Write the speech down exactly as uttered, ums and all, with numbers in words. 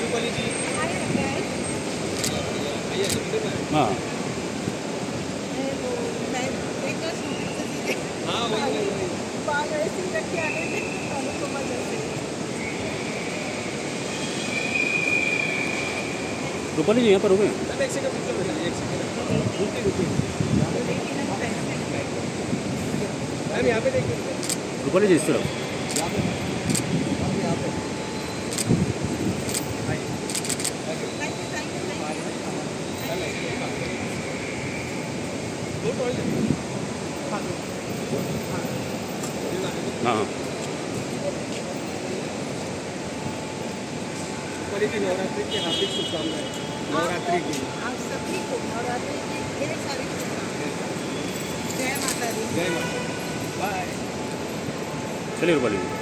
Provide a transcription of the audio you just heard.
रूपाली जी। हाँ हाँ वही वही बाल ऐसे ही रखे आने थे अनुपमा जैसे। रूपाली जी यहाँ पर हो गए। एक सेकंड रुकिए, एक सेकंड रुकिए रुकिए मैम, यहाँ पे देखिए। रूपाली जी इस तरफ। यहाँ पे यहाँ पे हाँ हाँ नवरात्रि की हार्दिक शुभकामनाएं। नवरात्रि की आप सभी को नवरात्रि की ढेर सारी शुभकामनाएं। जय माता दी। जय माता। बाय। चलिए रूपाली जी।